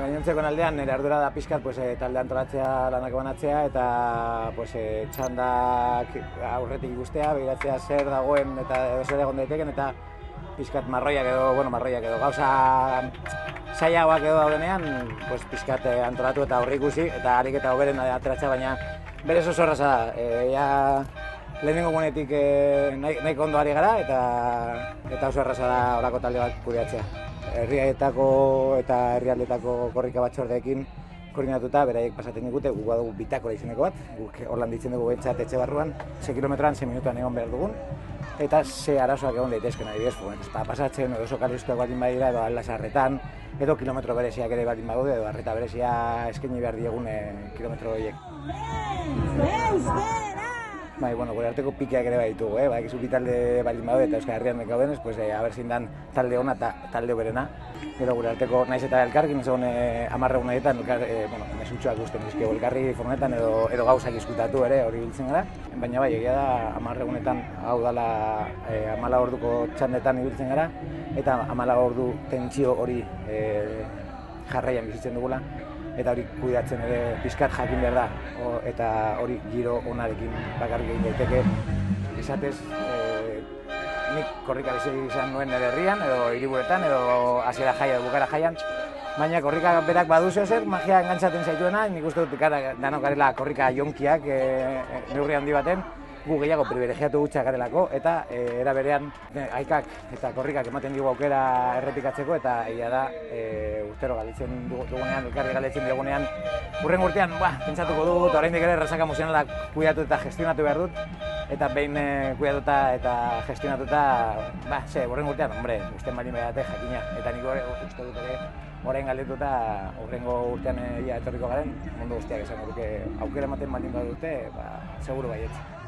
gainontzeko aldean nire ardura da pixkat talde antolatzea, lanak banatzea eta txandak aurretik ikustea, begiratzea zer dagoen eta zer egon daiteken eta pixkat marroiak edo gauza zailagoak edo daudenean pixkat antolatu eta aurre ikusi eta harik eta hoberen ateratzea, baina berez oso erraza da. Lehenengo gunetik nahiko ondo ari gara eta oso erraza da horako talde bat kudeatzea. Herrietako eta herrialdetako korrika batzordeekin koordinatuta, beraiek pasaten digute, guk badugu bitakora izeneko bat, guk horlan ditzen dugu bentsat etxe barruan, 6 kilometroan 6 minutuan egon behar dugun, eta ze arazoak egon daitezken adibidez, pasatzen edo sokalistuak baldin badira edo aldasarretan, edo kilometro bereziak ere baldin badaude, edo arreta berezia eskaini behar diegun kilometro horiek. Gure arteko pikeak ere baditugu, badakizu bi talde baldin badaude eta Euskal Herrian gaudenez, haber dan talde ona eta talde oberena. Gero gure arteko naiz eta elkarrekin zegoen 10 egunetan, mesutxoak guztien dizkigu elkarri fornetan edo gauzak izkutatu ere hori biltzen gara. Baina egia da 10 egunetan hau dela 14 orduko txandetan ibiltzen gara eta 14 ordu tentsio hori jarraian bizitzen dugula. Eta hori kudeatzen ere pixkat jakin behar da, eta hori giro onarekin bakarrik egin daiteke. Izatez, nik korrika bizi izan nuen nire herrian, edo hiriburuetan, edo hasiera jaia edo bukara jaian, baina korrika berak baduzu ezer, magia engantzaten zaituena, nik uste dut danok garela korrika jonkiak neurri handi baten, gu gehiago privilegiatu gutxak garelako, eta era berean haikak eta korrikak ematen digu aukera errepikatzeko, eta egia da urtero galdetzen dugunean, elkarri galdetzen dugunean, hurrengo urtean, pentsatuko dut, oraindik ere resaka emozionalak kudeatu eta gestionatu behar dut, eta behin kudeatuta eta gestionatuta, hurrengo urtean, usten baldin behate jakina, eta nik uste dut ere, orain galdetuta, hurrengo urtean etorriko garen, mundu guztiak esango duke aukera ematen baldin badute, seguru baietz.